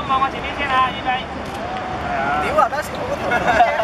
望我前面先啊，预备。 屌啊！等陣時我嗰條